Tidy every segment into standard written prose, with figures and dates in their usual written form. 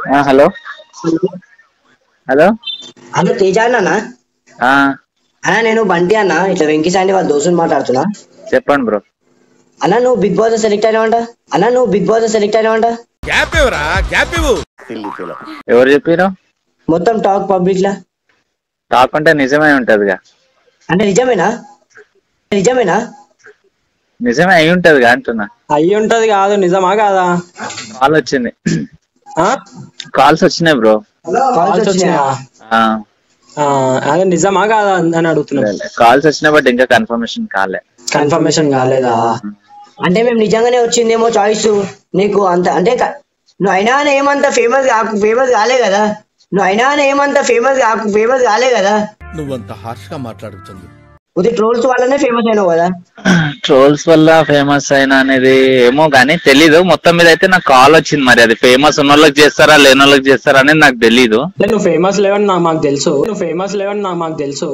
Hello hello hello Teja అన్న. అన్నా నేను బంటి అన్న, ఇట్లా వెంకీ సాండి వాళ్ళ దోస్తుని మాట్లాడుతున్నా. చెప్పండి బ్రో. అన్నా నువ్వు బిగ్ బాస్ సెలెక్ట్ అయినావంట. ఎవరు చెప్పారు? మొత్తం టాక్ పబ్లిక్ లా. టాక్ అంటే నిజమే ఉంటదిగా. అంటే నిజమేనా? నిజమే అయి ఉంటదిగా అంటున్నా. అయ్యి ఉంటది కాదు, నిజమా కాదా? కాల్ వచ్చింది. కాల్స్ వచ్చినాయి బ్రో. కాల్స్ వచ్చినాయా? అదే నిజమా కాదా అని అడుగుతున్నా. కాల్స్ వచ్చినాయి బట్ ఇంకా కన్ఫర్మేషన్ కాలేదా? అంటే మేము నిజంగానే వచ్చిందేమో చాయిస్ నీకు అంత. అంటే నువ్వు అయినా ఏమంత ఫేమస్ కాలే కదా. నువ్వంత హార్ష్ గా మాట్లాడుతుంది. ట్రోల్స్ వల్లనే ఫేమస్ అయినావు కదా. ట్రోల్స్ వల్ల ఫేమస్ అయినా అనేది ఏమో గానీ తెలీదు. మొత్తం మీద అయితే నాకు కాల్ వచ్చింది. మరి అది ఫేమస్ ఉన్న వాళ్ళకి చేస్తారా లేని వాళ్ళకి చేస్తారా అనేది నాకు తెలీదు. నువ్వు ఫేమస్ లేవని మాకు తెలుసు.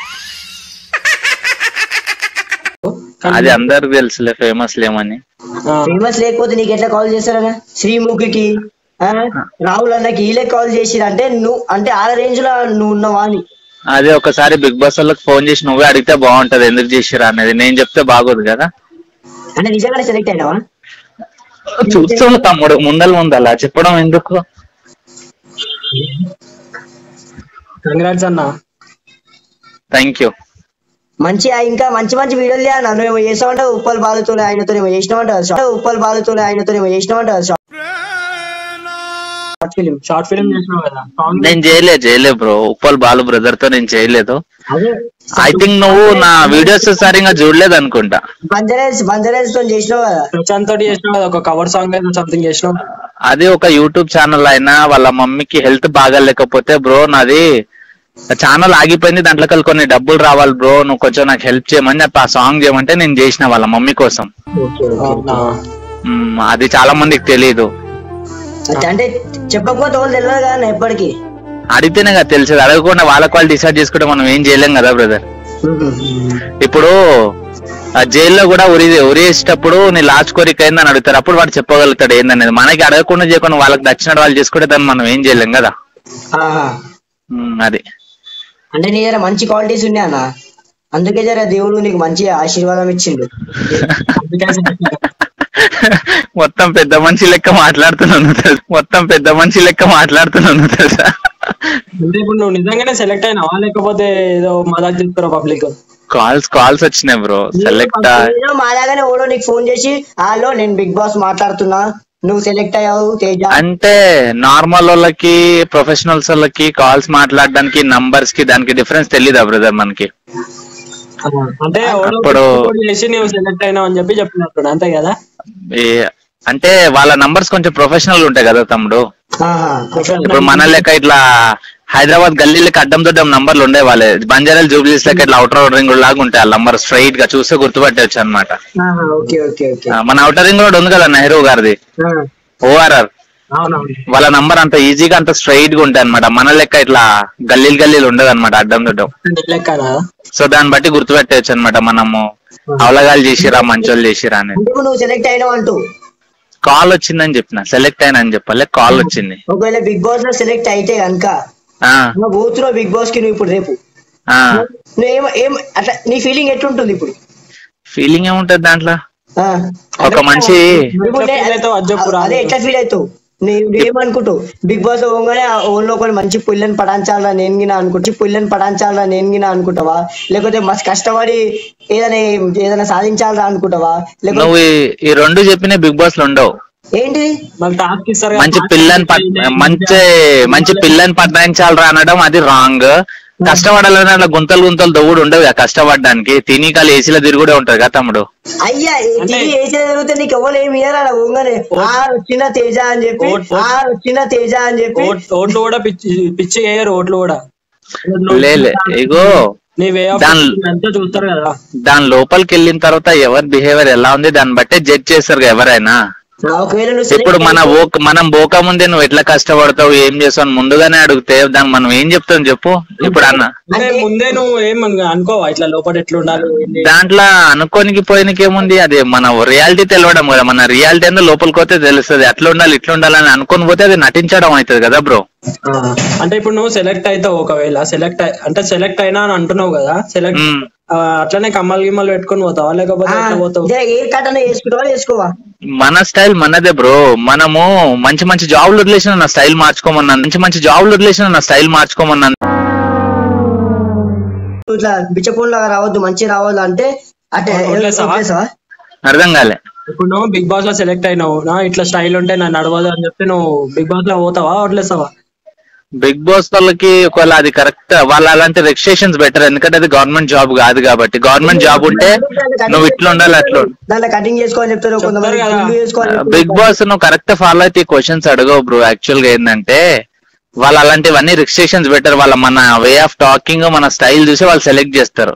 అది అందరికి తెలుసులే ఫేమస్ లేమని. ఫేమస్ లేకపోతే నీకు ఎట్లా కాల్ చేస్తారా? శ్రీముఖికి, రాహుల్ అన్నకి వీళ్ళే కాల్ చేసిరంటే నువ్వు అంటే ఆ రేంజ్ లో నువ్వు ఉన్నావా అని. అదే ఒకసారి బిగ్ బాస్ వాళ్ళకి ఫోన్ చేసి నువ్వే అడిగితే బాగుంటది, ఎందుకు చేసిరా అనేది. నేను చెప్తే బాగోదు కదా. అంటే నిజంగానే సెలెక్ట్ అయినావా? చూస్తున్నా తమ్ముడు, ముందల చెప్పడం ఎందుకు. కంగ్రాట్స్ అన్న. Thank you. ఇంకా మంచి వీడియోలు చేయాలి. నువ్వు చేస్తావంట ఉప్పల్ బాలుతో ఆయనతో చేసినావంట. షార్ట్ ఫిలిం చేసినావు కదా. నేను చేయలేదు బ్రో. ఉప్పల్ బాలు బ్రదర్ తో నేను చేయలేదు. ఐ థింక్ నువ్వు నా వీడియోస్ సరిగా చూడలేదు అనుకుంటా. బంజారాస్ తో చేసినావు కదా. ప్రశాంత్ తోటి చేసినావు కదా, ఒక కవర్ సాంగ్ సంథింగ్ చేసినావు. అది ఒక యూట్యూబ్ ఛానల్ అయినా వాళ్ళ మమ్మీకి హెల్త్ బాగా లేకపోతే బ్రో నాది ఛానల్ ఆగిపోయింది. దాంట్లో కొన్ని డబ్బులు రావాలి బ్రో, నువ్వు కొంచెం నాకు హెల్ప్ చేయమని చెప్పి ఆ సాంగ్ చేయమంటే నేను చేసిన వాళ్ళ మమ్మీ కోసం. అది చాలా మందికి తెలియదు. అంటే చెప్పకపోతే వాళ్ళు తెలియదు కదా ఎప్పటికీ. అడిగితేనే కదా తెలిసేది. అడగకుండా వాళ్ళకి వాళ్ళు డిసైడ్ చేసుకుంటే మనం ఏం చేయలేం కదా బ్రదర్. ఇప్పుడు ఆ జైల్లో కూడా ఉరేసేటప్పుడు నీ లాస్ట్ కోరిక ఏందని అడుగుతారు. అప్పుడు వాడు చెప్పగలుగుతాడు ఏందనేది. మనకి అడగకుండా చేయకుండా వాళ్ళకి నచ్చినట్టు వాళ్ళు చేసుకుంటే దాన్ని మనం ఏం చేయలేం కదా. అది అంటే నీ దగ్గర మంచి క్వాలిటీస్ ఉన్నాయి అన్న, అందుకే జర దేవుడు నీకు మంచి ఆశీర్వాదం ఇచ్చిండు. మొత్తం పెద్ద మనిషి లెక్క మాట్లాడుతున్నాను తెలుసా. అంటే ఇప్పుడు నువ్వు నిజంగానే సెలెక్ట్ అయినావా లేకపోతే ఏదో మజాక్ చేస్తారో పబ్లిక్? కాల్స్ వచ్చినాయి బ్రో. సెలెక్ట్ మాలాగానే ఓడో నీకు ఫోన్ చేసి హలో నేను బిగ్ బాస్ మాట్లాడుతున్నా, నువ్వు సెలెక్ట్ అయ్యావు తేజ అంటే నార్మల్ వాళ్ళకి ప్రొఫెషనల్స్ వాళ్ళకి కాల్స్ మాట్లాడడానికి నంబర్స్ కి దానికి డిఫరెన్స్ తెలీదా బ్రదర్ మనకి? అంటే అప్పుడు నువ్వు సెలెక్ట్ అయినావు అని చెప్పినప్పుడు అంతే కదా. అంటే వాళ్ళ నంబర్స్ కొంచెం ప్రొఫెషనల్ ఉంటాయి కదా తమ్ముడు. ఇప్పుడు మన లెక్క ఇట్లా హైదరాబాద్ గల్లీలకి అడ్డం దొడ్డం నంబర్లు ఉండే వాళ్ళే. బంజారాలు జూబ్లీస్ లెక్క ఇట్లా అవుటర్ రింగ్ లాగా ఉంటాయి ఆ నంబర్. స్ట్రైట్ గా చూస్తే గుర్తుపట్టవచ్చు అనమాట. మన అవుటర్ రింగ్ రోడ్ ఉంది కదా నెహ్రూ గారిది, ఓఆర్ఆర్, వాళ్ళ నంబర్ అంత ఈజీగా అంత స్ట్రైట్ గా ఉంటాయి అనమాట. మన లెక్క ఇట్లా గల్లీలు ఉండదు అనమాట అడ్డం దొడ్డం. సో దాన్ని బట్టి గుర్తుపెట్టవచ్చు అనమాట మనము అవలగాలు చేసిరా మంచోళ్ళు చేసిరా అనేది. కాల్ వచ్చిందని చెప్పిన, సెలెక్ట్ అయినా అని చెప్పాలి. కాల్ వచ్చింది. ఒకవేళ బిగ్ బాస్ లో సెలెక్ట్ అయితే కనుక పోతున్నావు బిగ్ బాస్ కి, నువ్వు ఇప్పుడు రేపు అట్లా నీ ఫీలింగ్ ఎట్లుంటుంది? ఇప్పుడు ఫీలింగ్ ఏముంటది దాంట్లో? ఒక మనిషి అదే ఎట్లా ఫీల్ అవుతావు? నువ్వేమనుకుంటావు బిగ్ బాస్ లో పోగానే ఓన్లో ఒకటి మంచి పుల్లని పడాంచాలా నేను అనుకుంటావా? లేకపోతే మస్తు కష్టపడి ఏదైనా సాధించాలా అనుకుంటావా? లేకపోతే ఈ రెండు చెప్పిన బిగ్ బాస్ లో ఉండవు. ఏంటిది మంచి పిల్లని పట్టించాలరా అనడం అది రాంగ్. కష్టపడాలని అట్లా గుంతలు దవ్వుడు ఉండవు కష్టపడడానికి. తిని కాలు ఏసీలో తిరుగుడే ఉంటది కదా తమ్ముడు. అయ్యా ఏసీలో తిరిగితే నీకు ఎవరు ఏమి ఇయ్యారా? వచ్చిన తేజ అని చెప్పి ఓట్లు కూడా పిచ్చి వేయరు. ఓట్లు కూడా ఇగో చూస్తారు కదా. దాని లోపలికి వెళ్ళిన తర్వాత ఎవరి బిహేవియర్ ఎలా ఉంది దాన్ని బట్టే జడ్జ్ చేస్తారు ఎవరైనా. ఒకవేళ నువ్వు ఇప్పుడు మనం పోక ముందే నువ్వు ఎట్లా కష్టపడతావు ఏం చేస్తావు ముందుగానే అడిగితే దాన్ని మనం ఏం చెప్తాం చెప్పు. ఇప్పుడు అన్న ముందే నువ్వు ఏం అనుకోవా ఇట్లా లోపల ఎట్లా ఉండాలి దాంట్లో అనుకోనికి పోయినకి ఏముంది, అది మన రియాలిటీ తెలవడం కదా. మన రియాలిటీ అంతా లోపలికి పోతే తెలుస్తుంది. అట్లా ఉండాలి ఇట్లా ఉండాలని అనుకొని పోతే అది నటించడం అవుతుంది కదా బ్రో. అంటే ఇప్పుడు నువ్వు సెలెక్ట్ అవుతావు, ఒకవేళ సెలెక్ట్ అయినా అని అంటున్నావు కదా, సెలెక్ట్ అట్లనే కమ్మలు గిమ్మలు పెట్టుకొని పోతావా లేకపోతే వేసుకోవా? మన స్టైల్ మనదే బ్రో. మనము మంచి మంచి జాబ్లు వదిలేసిన నా స్టైల్ మార్చుకోమన్నాను, మంచి జాబ్లు వదిలేసిన నా స్టైల్ మార్చుకోమన్నాను. ఇట్లా బిచ్చపూన్ లాగా రావద్దు, మంచి రావద్దు అంటే అంటే అర్థం కాలే. ఇప్పుడు నువ్వు బిగ్ బాస్ లో సెలెక్ట్ అయినావు, ఇట్లా స్టైల్ ఉంటే నన్ను నడవదు అని చెప్తే నువ్వు బిగ్ బాస్ లో పోతావా వదిలేస్తావా? బిగ్ బాస్ వాళ్ళకి ఒకవేళ అది కరెక్ట్, వాళ్ళు అలాంటి రిజిస్ట్రేషన్స్ బెటర్. ఎందుకంటే అది గవర్నమెంట్ జాబ్ కాదు కాబట్టి. గవర్నమెంట్ జాబ్ ఉంటే నువ్వు ఇట్లా ఉండాలి అట్లా. బిగ్ బాస్ నువ్వు కరెక్ట్ ఫాలో అయితే క్వశ్చన్స్ అడగవు బ్రో. యాక్చువల్ గా ఏంటంటే వాళ్ళు అలాంటివన్నీ రిజిస్ట్రేషన్స్ బెటర్. వాళ్ళ మన వే ఆఫ్ టాకింగ్ మన స్టైల్ చూసి వాళ్ళు సెలెక్ట్ చేస్తారు.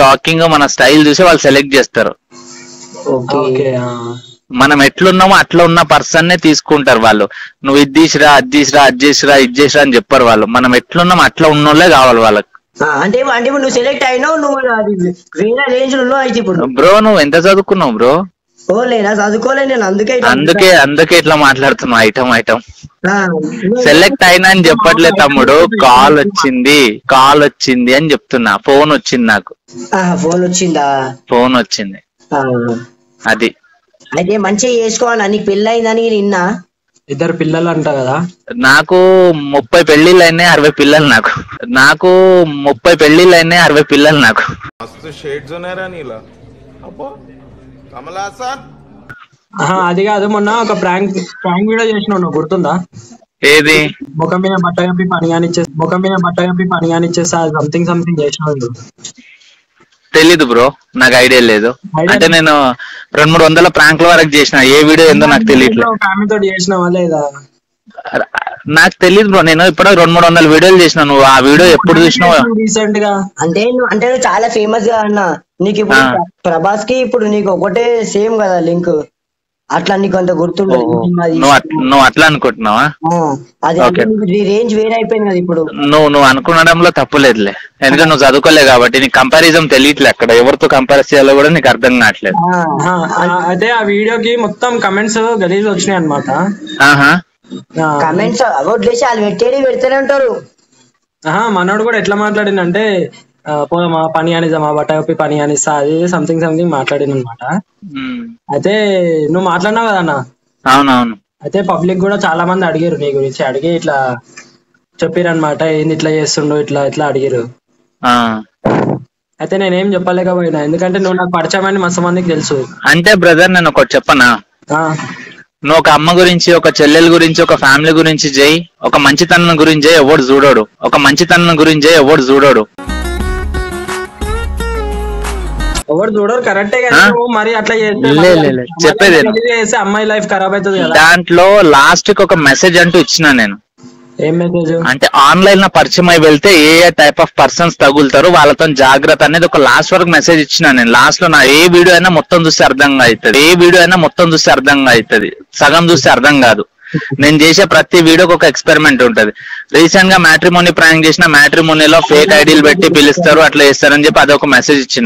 మనం ఎట్లున్నామో అట్లా ఉన్న పర్సన్ నే తీసుకుంటారు వాళ్ళు. నువ్వు ఇది తీసిరా అది తీసిరా అది చేసిరా ఇది చేసిరా అని చెప్పారు వాళ్ళు. మనం ఎట్లున్నామో అట్లా ఉన్నోళ్ళే కావాలి వాళ్ళకి. అంటే నువ్వు సెలెక్ట్ అయినావు, నువ్వు వేరే రేంజ్ లో అయితే ఇప్పుడు బ్రో నువ్వు ఎంత చదువుకున్నావు బ్రో? చదువుకోలే నేను, అందుకే ఇట్లా మాట్లాడుతున్నావు ఐటమ్. సెలెక్ట్ అయినా అని చెప్పట్లే తమ్ముడు. కాల్ వచ్చింది అని చెప్తున్నా. ఫోన్ వచ్చింది నాకు. ఫోన్ వచ్చింది అది. అయితే మంచిగా చేసుకోవాలి. నీకు పెళ్లి అయిందని నిన్న 2 పిల్లలు అంట కదా. నాకు 30 పెళ్లిళ్ళు అయినాయి, 60 పిల్లలు నాకు 30 పెళ్లిళ్ళు అయినాయి, 60 పిల్లలు నాకు. అది కాదు, మొన్న ఒక ప్రాంక్ వీడియో చేసినావు, గుర్తుందా? ఏది? ముఖం మీద బట్ట కప్పి పని కానిచ్చేస్తా సంథింగ్ చేసినావు. తెలీదు బ్రో, నాకు ఐడియా లేదు. అంటే నేను 200-300 ప్రాంక్ల వరకు చేసిన. ఏ వీడియో ఏందో నాకు తెలియదు. నాకు తెలియదు బ్రో. నేను ఇప్పుడు 200-300 వీడియోలు చేసిన. నువ్వు ఆ వీడియో ఎప్పుడు చూసినావు? రీసెంట్ గా అంటే నువ్వు చాలా ఫేమస్ గా అన్నా. నీకు ఇప్పుడు ప్రభాస్ కి ఇప్పుడు నీకు ఒకటే సేమ్ కదా లింక్, అట్లా నీకు అంత గుర్తుండదు. నువ్వు అట్లా అనుకుంటున్నావా? రేంజ్ వేరే అయిపోయింది కదా ఇప్పుడు. నువ్వు అనుకునడంలో తప్పులేదులే. ఎందుకంటే నువ్వు చదువుకోలే కాబట్టి నీకు కంపారిజన్ తెలియట్లే. అక్కడ ఎవరితో కంపేర్ చేయాలో కూడా నీకు అర్థం కావట్లేదు. అయితే ఆ వీడియోకి మొత్తం కమెంట్స్ గలీజ్ వచ్చినాయి అనమాట. కమెంట్స్ వదిలేసి వాళ్ళు పెడతానే ఉంటారు. మనోడు కూడా ఎట్లా మాట్లాడిందంటే పోదామా పని అనిజమా బట్ట కప్పి పని అనిస్తా అది సంథింగ్ మాట్లాడింది అనమాట. అయితే నువ్వు మాట్లాడినావు కదన్నా. అవునవును. అయితే పబ్లిక్ కూడా చాలా మంది అడిగారు నీ గురించి. అడిగి ఇట్లా చెప్పారనమాట, ఏంది ఇట్లా చేస్తుండో ఇట్లా అడిగారు. అయితే నేనేం చెప్పలేకపోయినా, ఎందుకంటే నువ్వు నాకు పరిచయం అని మస్తు మందికి తెలుసు. అంటే బ్రదర్ నేను ఒకటి చెప్పనా, నువ్వు ఒక అమ్మ గురించి, ఒక చెల్లెల గురించి, ఒక ఫ్యామిలీ గురించి చేయి. ఒక మంచితనం గురించి ఎవడు చూడడు. ఎవరు చూడరు కరెక్టే కదా. మరి అట్లా చెప్పేది చేస్తే అమ్మాయి లైఫ్ ఖరాబ్ అవుతుంది కదా. దాంట్లో లాస్ట్ కి ఒక మెసేజ్ అంటూ ఇచ్చిన నేను. ఏం మెసేజ్ అంటే ఆన్లైన్ లో పరిచయం అయి వెళ్తే ఏ టైప్ ఆఫ్ పర్సన్స్ తగులుతారు వాళ్ళతో జాగ్రత్త అనేది ఒక లాస్ట్ వరకు మెసేజ్ ఇచ్చిన నేను. లాస్ట్ లో నా ఏ వీడియో అయినా మొత్తం చూస్తే అర్థంగా అవుతుంది, సగం చూస్తే అర్థం కాదు. నేను చేసే ప్రతి వీడియోకి ఒక ఎక్స్పెరిమెంట్ ఉంటది. రీసెంట్ గా మ్యాట్రిమోనీ ప్రాంక్ చేసిన. మ్యాట్రిమోనీలో ఫేక్ ఐడీలు పెట్టి పిలుస్తారు, అట్లా చేస్తారని చెప్పి అదొక మెసేజ్ ఇచ్చిన.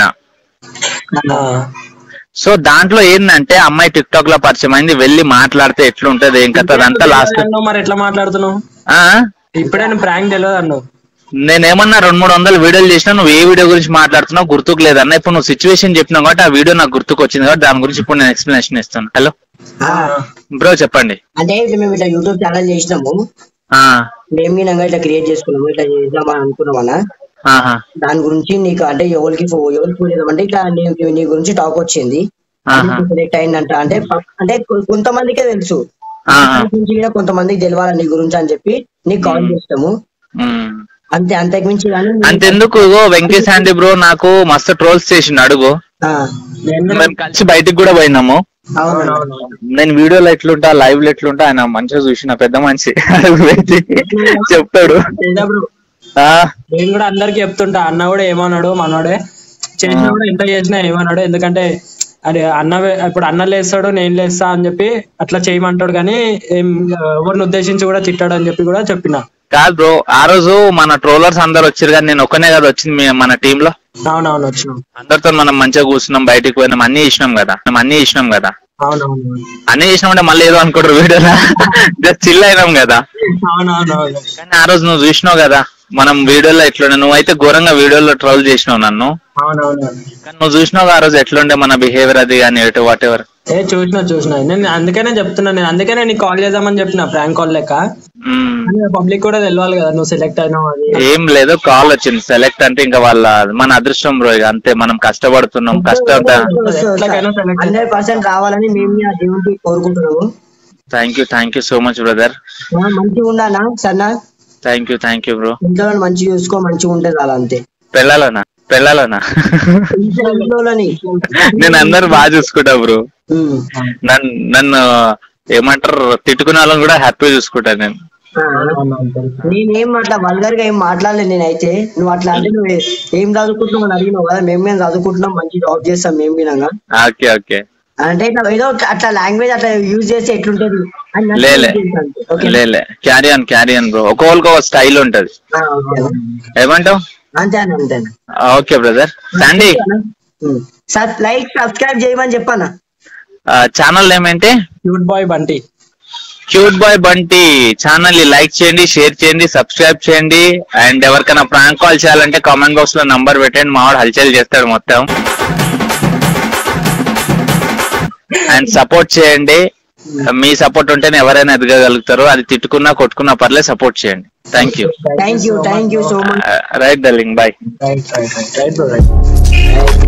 సో దాంట్లో ఏంటంటే అమ్మాయి టిక్ టాక్ లో పరిచయం అయింది, వెళ్ళి మాట్లాడితే ఎట్లుంటది ఏం కదా అదంతా. లాస్ట్ మరి ఎట్లా మాట్లాడుతున్నావు? ఇప్పుడే ప్రాంక్ తెలియదు అన్నావు. నేనేమన్నా 200-300 వీడియోలు చేసినా, నువ్వు ఏ వీడియో గురించి మాట్లాడుతున్నావు గుర్తుకు లేదన్న. ఇప్పుడు నువ్వు సిచ్యువేషన్ చెప్పినావు కాబట్టి ఆ వీడియో నాకు గుర్తుకు వచ్చింది కాబట్టి దాని గురించి ఇప్పుడు నేను ఎక్స్ప్లెనేషన్ ఇస్తాను. హలో బ్రో చెప్పండి. అంటే మేము ఇట్లా యూట్యూబ్ ఛానల్ చేసినాము, మేము ఇట్లా క్రియేట్ చేసుకున్నాము, ఇట్లా చేద్దామని అనుకున్నామన్నా. దాని గురించి నీకు అంటే ఎవరికి అంటే ఇట్లా నీ గురించి టాక్ వచ్చింది, సెలెక్ట్ అయిందంట. అంటే కొంతమందికే తెలుసు, కొంతమందికి తెలియాలి నీ గురించి అని చెప్పి నీకు కాల్ చేస్తాము. అంతే, అంతకు మించి అంతెందుకు. వెంకటేష్ ఆంటీ బ్రో నాకు మస్తు ట్రోల్స్ చేసిండు. అడుగు, మేము కలిసి బయటికి కూడా పోయినాము. నేను వీడియోలో ఎట్లుంటా, లైవ్ లో ఎట్లుంటా ఆయన మంచిగా చూసిన పెద్ద మనిషి చెప్తాడు. నేను కూడా అందరికి చెప్తుంటా. అన్న కూడా ఏమన్నాడు, మనోడే చేసినా కూడా ఎంత చేసినా ఏమన్నాడు. ఎందుకంటే అదే ఇప్పుడు అన్న లేస్తాడు నేను లేస్తా అని చెప్పి అట్లా చేయమంటాడు, కానీ ఏం ఎవరిని ఉద్దేశించి కూడా తిట్టాడు అని చెప్పి కూడా చెప్పిన. కాదు బ్రో, ఆ రోజు మన ట్రోలర్స్ అందరు వచ్చారు కానీ నేను ఒక్కనే కదా వచ్చింది మన టీమ్ లో. అవునవును వచ్చినాం, అందరితో మనం మంచిగా కూర్చున్నాం, బయటికి పోయినాం, అన్ని ఇచ్చినాం కదా. అవునవును అన్ని చేసినాం అంటే మళ్ళీ ఏదో అనుకుంటారు వీడియోలో జస్ట్ చిల్ అయినాం కదా. అవునవునవును. కానీ ఆ రోజు నువ్వు చూసినావు కదా మనం వీడియోలో ఎట్లుండే, నువ్వైతే ఘోరంగా వీడియోలో ట్రోల్ చేసినావు నన్ను. అవునవును. కానీ నువ్వు చూసినావు ఆ రోజు ఎట్లుండే మన బిహేవియర్ అది కానీ వాట్ ఎవర్. చూసిన నేను అందుకనే చెప్తున్నా, నేను అందుకనే నీకు కాల్ చేద్దామని చెప్పిన, ప్రాంక్ కాల్ లెక్క. పబ్లిక్ కూడా తెలియాలి కదా నువ్వు సెలెక్ట్ అయినావు అని. ఏం లేదు, కాల్ వచ్చింది. సెలెక్ట్ అంటే ఇంకా మన అదృష్టం బ్రో, ఇక అంతే. మనం కష్టపడుతున్నాం, కష్టం 100% రావాలని మేము దేవుడికి కోరుకుంటున్నాము. Thank you so much brother. మంచిగా ఉండాలా సన్నా? Thank you bro. ఇంట్లో మంచిగా చూసుకో, మంచిగా ఉంటుంది అలా అంతే. పెళ్ళాలనా నేను అందరు బాగా చూసుకుంటా బ్రో. నన్ను ఏమంటారు తిట్టుకునే వాళ్ళని కూడా హ్యాపీగా చూసుకుంటా నేను. నేనేం అట్లా వల్గర్ గా ఏం మాట్లాడలేదు నేనైతే. నువ్వు అట్లా అంటే నువ్వు ఏం చదువుకుంటున్నావు అని అడిగినావు కదా, మేము చదువుకుంటున్నాం, మంచి జాబ్ చేస్తాం మేము వినంగా. ఓకే అంటే ఏదో అట్లా లాంగ్వేజ్ అట్లా యూజ్ చేస్తే ఎట్లుంటది లేలే. క్యారియన్ బ్రో, ఒక్కొక్కరికి ఒక స్టైల్ ఉంటది. ఏమంటావు? అంతే అంతే. Okay brother. సండి లైక్ సబ్స్క్రైబ్ చేయమని చెప్పానా? ఛానల్ ఏమంటే క్యూట్ బాయ్ బంటి ఛానల్ ని లైక్ చేయండి, షేర్ చేయండి, సబ్స్క్రైబ్ చేయండి. అండ్ ఎవరికైనా ప్రాంక్ కాల్ చేయాలంటే కామెంట్ బాక్స్ లో నంబర్ పెట్టండి, మావాడు హల్చల్ చేస్తాడు మొత్తం. అండ్ సపోర్ట్ చేయండి, మీ సపోర్ట్ ఉంటేనే ఎవరైనా ఎదగగలుగుతారు. అది తిట్టుకున్నా కొట్టుకున్నా పర్లేదు, సపోర్ట్ చేయండి. Thank you so much. Right darling, bye.